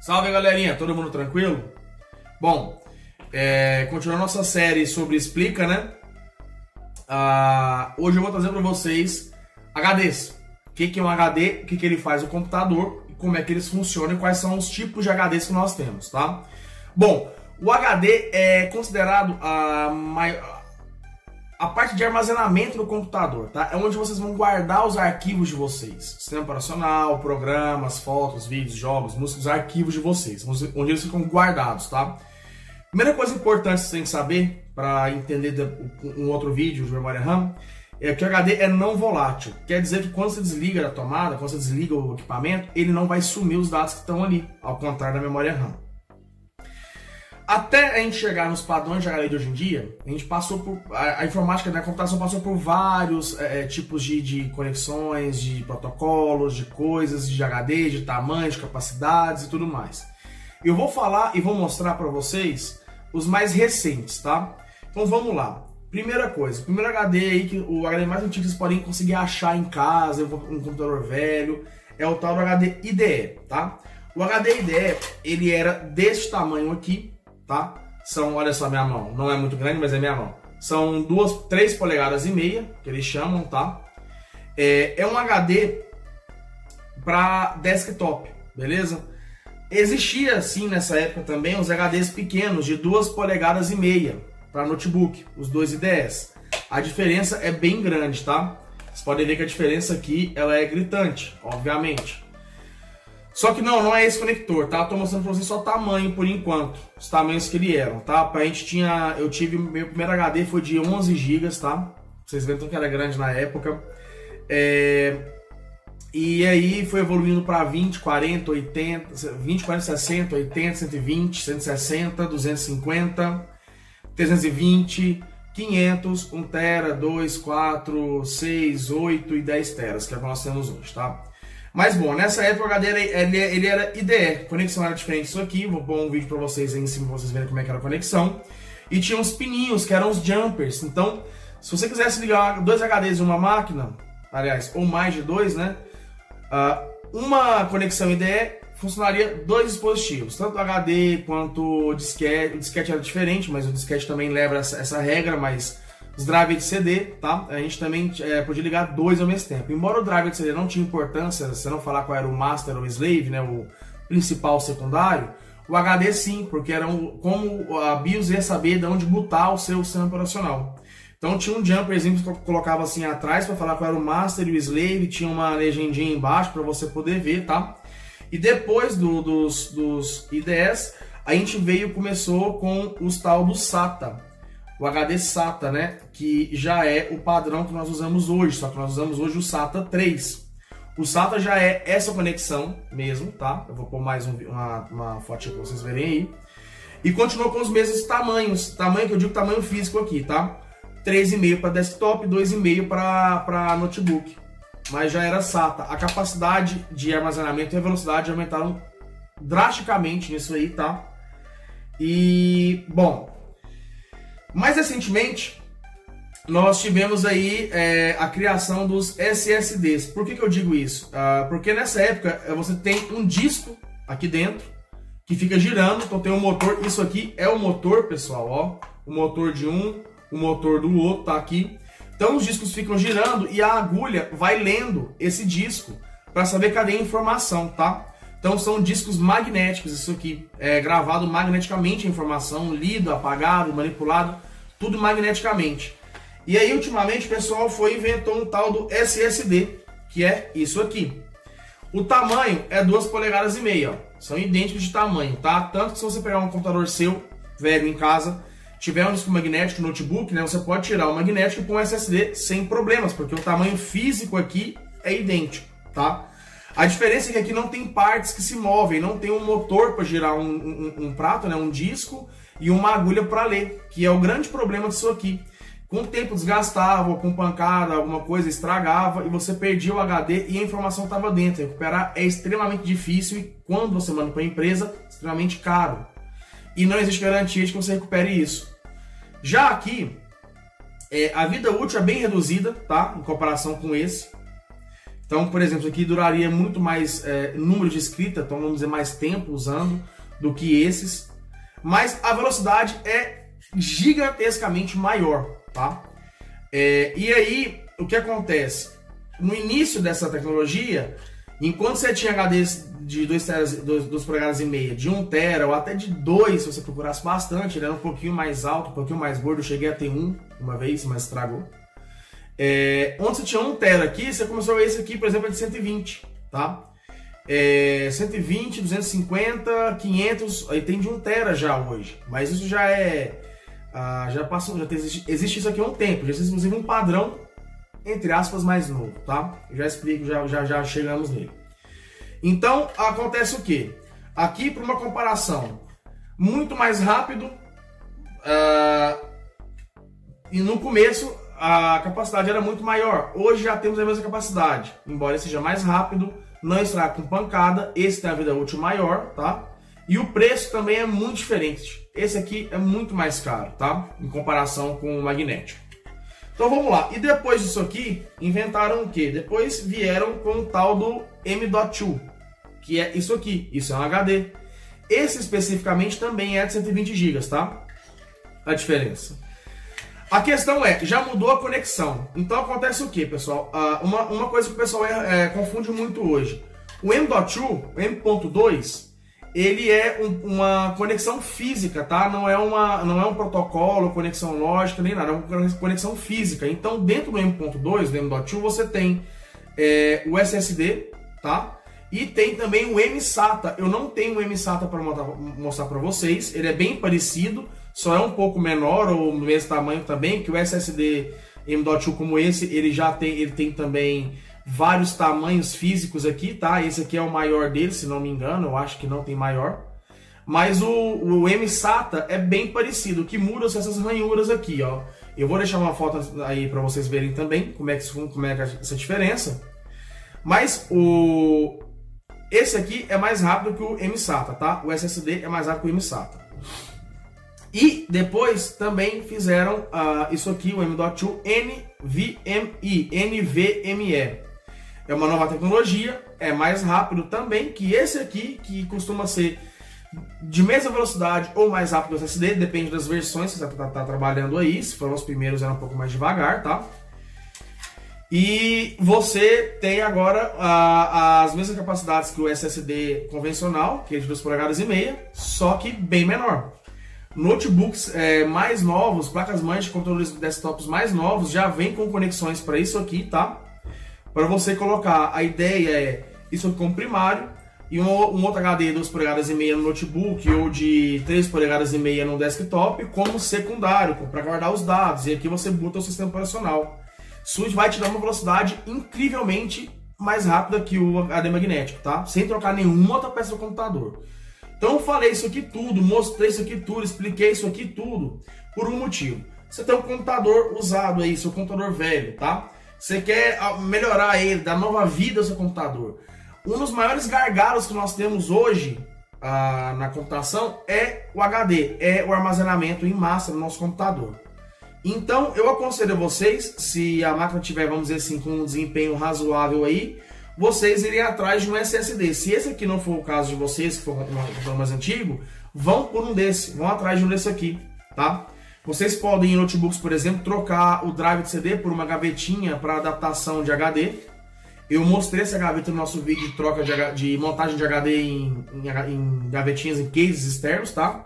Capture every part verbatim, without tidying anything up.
Salve, galerinha, todo mundo tranquilo? Bom, é, continuando nossa série sobre Explica, né? Ah, hoje eu vou trazer para vocês H Ds. O que, que é um H D, o que, que ele faz no computador, e como é que eles funcionam e quais são os tipos de H Ds que nós temos, tá? Bom, o H D é considerado a, maior, a parte de armazenamento do computador, tá? É onde vocês vão guardar os arquivos de vocês. Sistema operacional, programas, fotos, vídeos, jogos, músicas, arquivos de vocês, onde eles ficam guardados, tá? Primeira coisa importante que você tem que saber para entender um outro vídeo de memória RAM é que o H D é não volátil. Quer dizer que quando você desliga a tomada, quando você desliga o equipamento, ele não vai sumir os dados que estão ali, ao contrário da memória RAM. Até a gente chegar nos padrões de H D de hoje em dia, a gente passou por. A, a informática da computação passou por vários é, tipos de, de conexões, de protocolos, de coisas, de H D, de tamanhos, de capacidades e tudo mais. Eu vou falar e vou mostrar para vocês os mais recentes, tá? Então vamos lá. Primeira coisa, o primeiro H D aí, que o H D mais antigo que vocês podem conseguir achar em casa, um computador velho, é o tal do H D I D E, tá? O H D I D E, ele era desse tamanho aqui, tá? São, olha só minha mão, não é muito grande, mas é minha mão. São duas, três polegadas e meia, que eles chamam, tá? É, é um H D para desktop, beleza? Existia, sim, nessa época também, os H Ds pequenos, de duas polegadas e meia, para notebook, os dois I D Es. A diferença é bem grande, tá? Vocês podem ver que a diferença aqui, ela é gritante, obviamente. Só que não, não é esse conector, tá? Eu tô mostrando pra vocês só o tamanho por enquanto, os tamanhos que ele eram, tá? A gente tinha, eu tive, meu primeiro H D foi de onze gigas, tá? Vocês viram que era grande na época. É... E aí foi evoluindo para vinte, quarenta, oitenta, vinte, quarenta, sessenta, oitenta, cento e vinte, cento e sessenta, duzentos e cinquenta, trezentos e vinte, quinhentos, um tera, dois, quatro, seis, oito e dez teras, que é o que nós temos hoje, tá? Mas bom, nessa época o H D ele, ele era I D E, a conexão era diferente disso aqui, vou pôr um vídeo para vocês aí em cima para vocês verem como é que era a conexão. E tinha uns pininhos, que eram os jumpers, então se você quisesse ligar dois H Ds em uma máquina, aliás, ou mais de dois, né? Uh, uma conexão I D E funcionaria dois dispositivos, tanto o H D quanto o disquete. O disquete era diferente, mas o disquete também leva essa, essa regra, mas os drivers de C D, tá? A gente também é, podia ligar dois ao mesmo tempo. Embora o driver de C D não tinha importância, se não falar qual era o master ou o slave, né, o principal ou secundário, o H D sim, porque era um, como a BIOS ia saber de onde botar o seu sistema operacional. Então tinha um jumperzinho que eu colocava assim atrás para falar qual era o master e o slave, tinha uma legendinha embaixo para você poder ver, tá? E depois do, dos, dos I D Es, a gente veio, começou com os tal do SATA, o H D SATA, né? Que já é o padrão que nós usamos hoje, só que nós usamos hoje o SATA três. O SATA já é essa conexão mesmo, tá? Eu vou pôr mais um, uma, uma fotinha para vocês verem aí. E continuou com os mesmos tamanhos, tamanho que eu digo tamanho físico aqui, tá? três vírgula cinco para desktop, dois vírgula cinco para notebook. Mas já era SATA. A capacidade de armazenamento e a velocidade aumentaram drasticamente nisso aí, tá? E, bom, mais recentemente, nós tivemos aí é, a criação dos S S Ds. Por que que eu digo isso? Ah, porque nessa época você tem um disco aqui dentro que fica girando, então tem um motor. Isso aqui é o motor, pessoal, ó. O motor de um, o motor do outro, tá aqui. Então os discos ficam girando e a agulha vai lendo esse disco para saber cadê a informação, tá? Então são discos magnéticos, isso aqui é gravado magneticamente a informação, lido, apagado, manipulado, tudo magneticamente. E aí ultimamente o pessoal foi e inventou um tal do S S D, que é isso aqui. O tamanho é duas polegadas e meia, ó. São idênticos de tamanho, tá? Tanto que se você pegar um computador seu, velho em casa, tiver um disco magnético no notebook, né, você pode tirar o magnético e pôr um S S D sem problemas, porque o tamanho físico aqui é idêntico, tá? A diferença é que aqui não tem partes que se movem, não tem um motor para girar um, um, um prato, né, um disco e uma agulha para ler, que é o grande problema disso aqui. Com o tempo desgastava, com pancada, alguma coisa estragava e você perdia o H D e a informação estava dentro. Recuperar é extremamente difícil e quando você manda para a empresa, extremamente caro. E não existe garantia de que você recupere isso. Já aqui, é, a vida útil é bem reduzida, tá? Em comparação com esse. Então, por exemplo, aqui duraria muito mais é, número de escrita, então vamos dizer mais tempo usando do que esses. Mas a velocidade é gigantescamente maior, tá? É, e aí, o que acontece? No início dessa tecnologia, enquanto você tinha H Ds de dois polegadas e meia, de um tera ou até de dois, se você procurasse bastante, ele era um pouquinho mais alto, um pouquinho mais gordo, eu cheguei a ter um uma vez, mas estragou. É, onde você tinha um tera aqui, você começou a ver esse aqui, por exemplo, é de cento e vinte, tá? É, cento e vinte, duzentos e cinquenta, quinhentos, aí tem de um tera já hoje, mas isso já é, ah, já passou, já tem, existe isso aqui há um tempo, já existe inclusive um padrão, entre aspas, mais novo, tá? Eu já explico, já, já, já chegamos nele. Então, acontece o que? Aqui, para uma comparação, muito mais rápido, uh, e no começo a capacidade era muito maior. Hoje já temos a mesma capacidade, embora seja mais rápido, não estraga com pancada, esse tem a vida útil maior, tá? E o preço também é muito diferente. Esse aqui é muito mais caro, tá? Em comparação com o magnético. Então vamos lá. E depois disso aqui, inventaram o quê? Depois vieram com o tal do M dot dois, que é isso aqui. Isso é um H D. Esse especificamente também é de cento e vinte gigas, tá? A diferença. A questão é, já mudou a conexão. Então acontece o que, pessoal? Uh, uma, uma coisa que o pessoal é, é, confunde muito hoje. O M dot dois, o M ponto dois, ele é um, uma conexão física, tá? Não é, uma, não é um protocolo, conexão lógica, nem nada. É uma conexão física. Então dentro do M ponto dois, do M dot dois, você tem é, o S S D, tá? E tem também o M SATA. Eu não tenho o M SATA para mostrar para vocês. Ele é bem parecido, só é um pouco menor ou do mesmo tamanho também, que o S S D M dot dois como esse, ele já tem, ele tem também vários tamanhos físicos aqui, tá? Esse aqui é o maior dele, se não me engano, eu acho que não tem maior. Mas o, o M SATA é bem parecido, o que muda são essas ranhuras aqui, ó. Eu vou deixar uma foto aí para vocês verem também como é, que, como é essa diferença. Mas o... esse aqui é mais rápido que o M SATA, tá? O S S D é mais rápido que o M SATA. E depois também fizeram uh, isso aqui, o M dot dois N V M E, N V M E. É uma nova tecnologia, é mais rápido também que esse aqui, que costuma ser de mesma velocidade ou mais rápido que o S S D, depende das versões que você está tá trabalhando aí. Se foram os primeiros, era um pouco mais devagar, tá? E você tem agora uh, as mesmas capacidades que o S S D convencional, que é de duas polegadas e meia, só que bem menor. Notebooks é, mais novos, placas-mães de computadores desktops mais novos já vem com conexões para isso aqui, tá? Para você colocar, a ideia é isso aqui como primário e um, um outro H D de duas polegadas e meia no notebook ou de três polegadas e meia no desktop como secundário, para guardar os dados. E aqui você boota o sistema operacional. Isso vai te dar uma velocidade incrivelmente mais rápida que o H D magnético, tá? Sem trocar nenhuma outra peça do computador. Então eu falei isso aqui tudo, mostrei isso aqui tudo, expliquei isso aqui tudo por um motivo. Você tem um computador usado aí, seu computador velho, tá? Você quer melhorar ele, dar nova vida ao seu computador. Um dos maiores gargalos que nós temos hoje ah, na computação é o H D, é o armazenamento em massa no nosso computador. Então eu aconselho a vocês, se a máquina tiver, vamos dizer assim, com um desempenho razoável aí, vocês irem atrás de um S S D. Se esse aqui não for o caso de vocês, que for um computador mais antigo, vão por um desse, vão atrás de um desse aqui, tá? Vocês podem, em notebooks, por exemplo, trocar o drive de C D por uma gavetinha para adaptação de H D. Eu mostrei essa gaveta no nosso vídeo de troca de, de montagem de H D em, em, em gavetinhas, em cases externos, tá?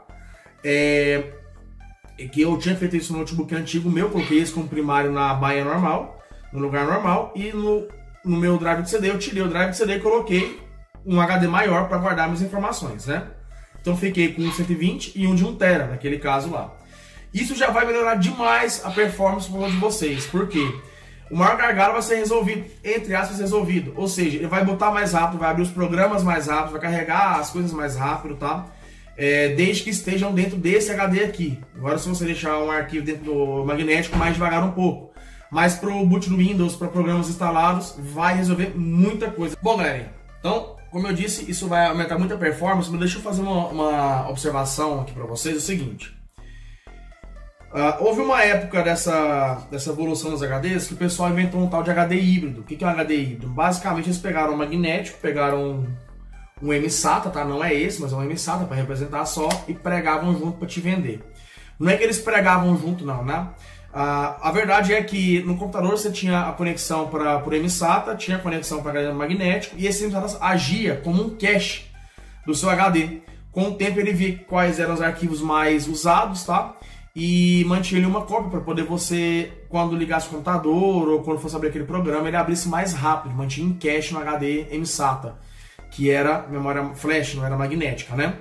É, que eu tinha feito isso no notebook antigo meu, coloquei esse como primário na baia normal, no lugar normal, e no, no meu drive de C D eu tirei o drive de C D e coloquei um H D maior para guardar minhas informações, né? Então fiquei com um cento e vinte e um de um tera, naquele caso lá. Isso já vai melhorar demais a performance de vocês, porque o maior gargalo vai ser resolvido, entre aspas, resolvido. Ou seja, ele vai botar mais rápido, vai abrir os programas mais rápido, vai carregar as coisas mais rápido, tá? É, desde que estejam dentro desse H D aqui. Agora, se você deixar um arquivo dentro do magnético, mais devagar um pouco. Mas para o boot do Windows, para programas instalados, vai resolver muita coisa. Bom, galera, então, como eu disse, isso vai aumentar muita performance, mas deixa eu fazer uma, uma observação aqui para vocês, é o seguinte. Uh, houve uma época dessa, dessa evolução dos H Ds que o pessoal inventou um tal de H D híbrido. O que, que é um H D híbrido? Basicamente eles pegaram um magnético, pegaram um, um M SATA, tá? Não é esse, mas é um M SATA para representar só, e pregavam junto para te vender. Não é que eles pregavam junto, não, né? Uh, a verdade é que no computador você tinha a conexão para o M SATA, tinha a conexão para H D magnético, e esse M SATA agia como um cache do seu H D. Com o tempo ele via quais eram os arquivos mais usados, tá? E mantinha uma cópia para poder você, quando ligasse o computador ou quando fosse abrir aquele programa, ele abrisse mais rápido, mantinha em cache no H D M SATA, que era memória flash, não era magnética, né?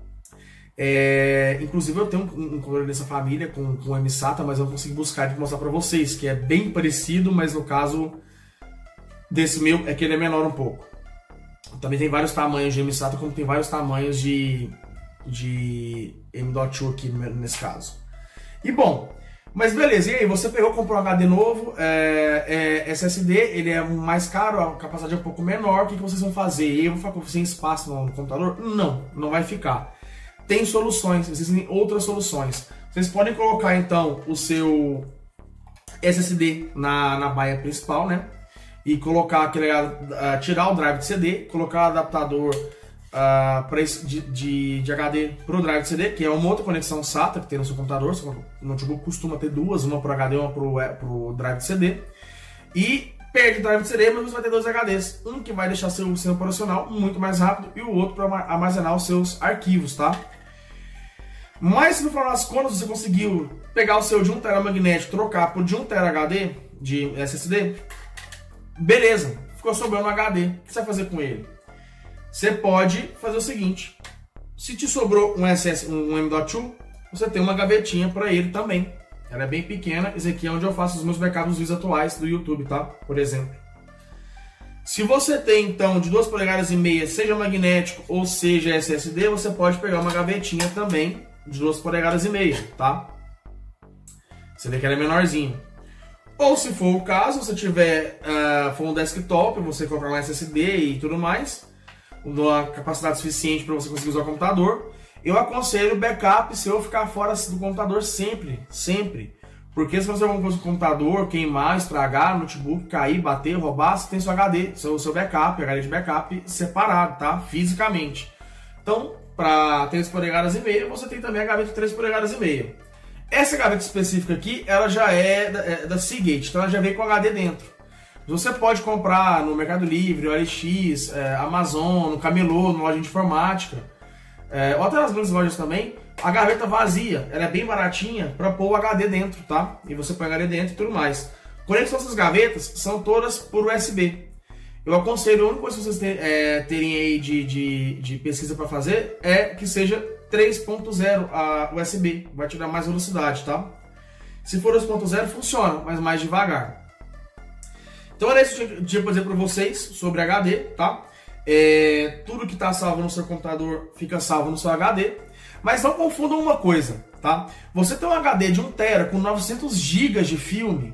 É, inclusive eu tenho um, um computador dessa família com, com M SATA, mas eu não consegui buscar e mostrar para vocês, que é bem parecido, mas no caso desse meu é que ele é menor um pouco. Também tem vários tamanhos de M SATA, como tem vários tamanhos de, de M dot dois aqui nesse caso. E bom, mas beleza, e aí, você pegou, comprou um H D novo, é, é, S S D, ele é mais caro, a capacidade é um pouco menor, o que, que vocês vão fazer? E eu vou ficar sem espaço no, no computador? Não, não vai ficar. Tem soluções, existem outras soluções. Vocês podem colocar então o seu S S D na, na baia principal, né? E colocar aquele, uh, tirar o drive de C D, colocar o adaptador uh, pra esse, de, de, de H D para o drive de C D, que é uma outra conexão SATA que tem no seu computador. Seu notebook costuma ter duas, uma para o H D e uma para o drive de C D. E perde o drive de C D, mas você vai ter dois H Ds. Um que vai deixar seu sistema operacional muito mais rápido e o outro para armazenar os seus arquivos, tá? Mas se no final das contas você conseguiu pegar o seu de um tera magnético, trocar por de um tera H D de S S D, beleza, ficou sobrando um H D. O que você vai fazer com ele? Você pode fazer o seguinte: se te sobrou um, S S, um M dot dois, você tem uma gavetinha para ele também. Ela é bem pequena. Esse aqui é onde eu faço os meus backups dos vídeos atuais do YouTube, tá? Por exemplo. Se você tem então de duas polegadas e meia, seja magnético ou seja S S D, você pode pegar uma gavetinha também de duas polegadas e meia, tá? Você vê que ela é menorzinha. Ou se for o caso, se tiver uh, for um desktop, você colocar um S S D e tudo mais, uma capacidade suficiente para você conseguir usar o computador, eu aconselho backup se eu ficar fora do computador sempre, sempre. Porque se você alguma coisa no computador, queimar, estragar, notebook, cair, bater, roubar, você tem seu H D, seu, seu backup, H D de backup separado, tá? Fisicamente. Então, para três polegadas e meia, você tem também a gaveta de três polegadas e meia. Essa gaveta específica aqui, ela já é da, é da Seagate, então ela já vem com H D dentro. Você pode comprar no Mercado Livre, O L X, é, Amazon, no Camelô, no loja de informática, é, ou até nas grandes lojas também, a gaveta vazia, ela é bem baratinha para pôr o H D dentro, tá? E você põe o H D dentro e tudo mais. Conexão dessas gavetas são todas por U S B. Eu aconselho, a única coisa que vocês ter, é, terem aí de, de, de pesquisa para fazer é que seja três ponto zero a U S B, vai te dar mais velocidade, tá? Se for dois ponto zero funciona, mas mais devagar. Então era isso que eu tinha para dizer para vocês sobre H D, tá? É, tudo que está salvo no seu computador fica salvo no seu H D, mas não confundam uma coisa, tá? Você tem um H D de um tera com novecentos gigas de filme,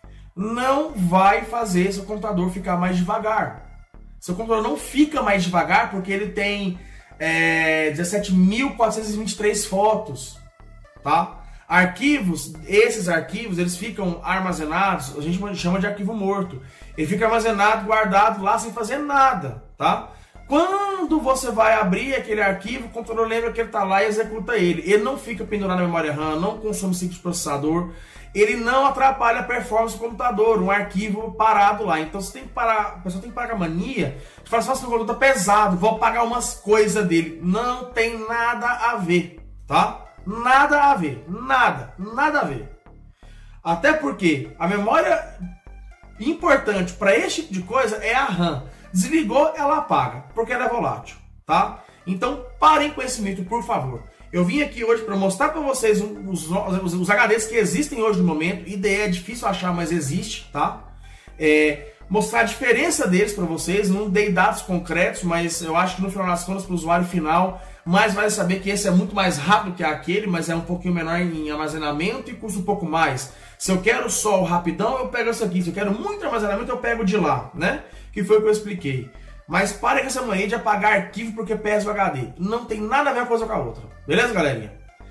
não vai fazer seu computador ficar mais devagar. Seu computador não fica mais devagar porque ele tem é, dezessete mil quatrocentas e vinte e três fotos, tá? Arquivos, esses arquivos, eles ficam armazenados, a gente chama de arquivo morto. Ele fica armazenado, guardado lá sem fazer nada, tá? Quando você vai abrir aquele arquivo, o computador lembra que ele está lá e executa ele. Ele não fica pendurado na memória RAM, não consome ciclo de processador, ele não atrapalha a performance do computador, um arquivo parado lá. Então você tem que parar, a pessoa tem que parar com a mania de falar assim: o computador tá pesado, vou apagar umas coisas dele. Não tem nada a ver, tá? Nada a ver, nada, nada a ver. Até porque a memória importante para esse tipo de coisa é a RAM. Desligou, ela apaga, porque ela é volátil, tá? Então parem com esse mito, por favor. Eu vim aqui hoje para mostrar para vocês os, os, os H Ds que existem hoje no momento. I D E é difícil achar, mas existe, tá? É, mostrar a diferença deles para vocês. Não dei dados concretos, mas eu acho que no final das contas, para o usuário final, mais vale saber que esse é muito mais rápido que aquele, mas é um pouquinho menor em armazenamento e custa um pouco mais. Se eu quero só o rapidão, eu pego isso aqui. Se eu quero muito armazenamento, eu pego de lá, né? Que foi o que eu expliquei. Mas parem com essa mania de apagar arquivo porque pesa o H D. Não tem nada a ver uma coisa com a outra. Beleza, galerinha?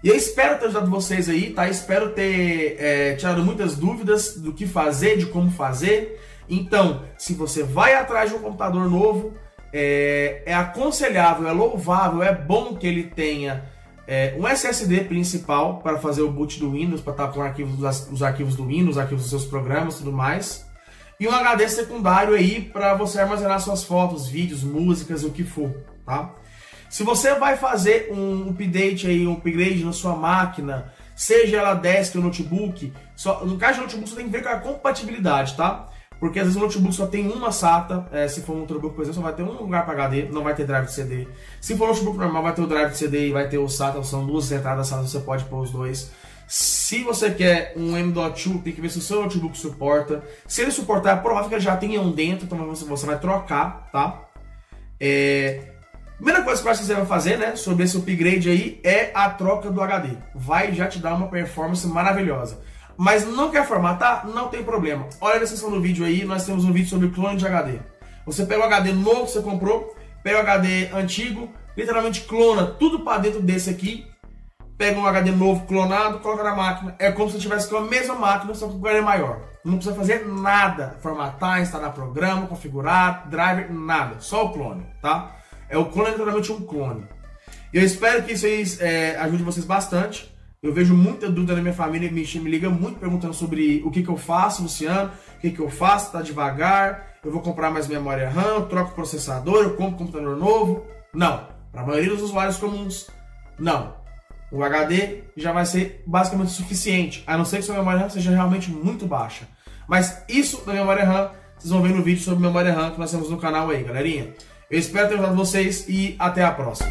E eu espero ter ajudado vocês aí, tá? Espero ter é, tirado muitas dúvidas do que fazer, de como fazer. Então, se você vai atrás de um computador novo, é, é aconselhável, é louvável, é bom que ele tenha é, um S S D principal para fazer o boot do Windows, para estar com arquivos, os arquivos do Windows, os arquivos dos seus programas e tudo mais. E um H D secundário aí para você armazenar suas fotos, vídeos, músicas, o que for, tá? Se você vai fazer um update aí, um upgrade na sua máquina, seja ela desktop ou notebook, só, no caso de notebook você tem que ver com a compatibilidade, tá? Porque às vezes o notebook só tem uma SATA, é, se for um notebook, por exemplo, só vai ter um lugar para H D, não vai ter drive de C D. Se for um notebook normal, vai ter o drive de C D e vai ter o SATA, são duas entradas SATA, você pode pôr os dois. Se você quer um M dot dois, tem que ver se o seu notebook suporta. Se ele suportar, é provável que ele já tenha um dentro, então você vai trocar, tá? É... Primeira coisa que eu acho que você vai fazer, né, sobre esse upgrade aí, é a troca do H D. Vai já te dar uma performance maravilhosa. Mas não quer formatar? Não tem problema. Olha a descrição do vídeo aí, nós temos um vídeo sobre clone de H D. Você pega o H D novo que você comprou, pega o H D antigo, literalmente clona tudo para dentro desse aqui, pega um H D novo clonado, coloca na máquina. É como se tivesse com a mesma máquina, só que o ganho é maior. Não precisa fazer nada. Formatar, instalar programa, configurar, driver, nada. Só o clone, tá? É o clone, é literalmente um clone. Eu espero que isso aí é, ajude vocês bastante. Eu vejo muita dúvida na minha família, me, me liga muito perguntando sobre o que, que eu faço, Luciano, o que, que eu faço, tá devagar, eu vou comprar mais memória RAM, eu troco o processador, eu compro um computador novo. Não, para a maioria dos usuários comuns, não. O H D já vai ser basicamente suficiente, a não ser que sua memória RAM seja realmente muito baixa. Mas isso da memória RAM, vocês vão ver no vídeo sobre memória RAM que nós temos no canal aí, galerinha. Eu espero ter ajudado vocês e até a próxima.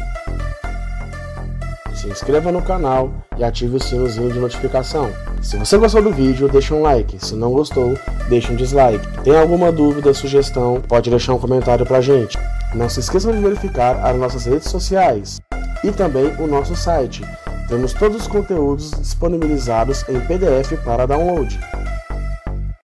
Se inscreva no canal e ative o sinozinho de notificação. Se você gostou do vídeo, deixa um like. Se não gostou, deixa um dislike. Tem alguma dúvida, sugestão, pode deixar um comentário pra gente. Não se esqueçam de verificar as nossas redes sociais e também o nosso site. Temos todos os conteúdos disponibilizados em P D F para download.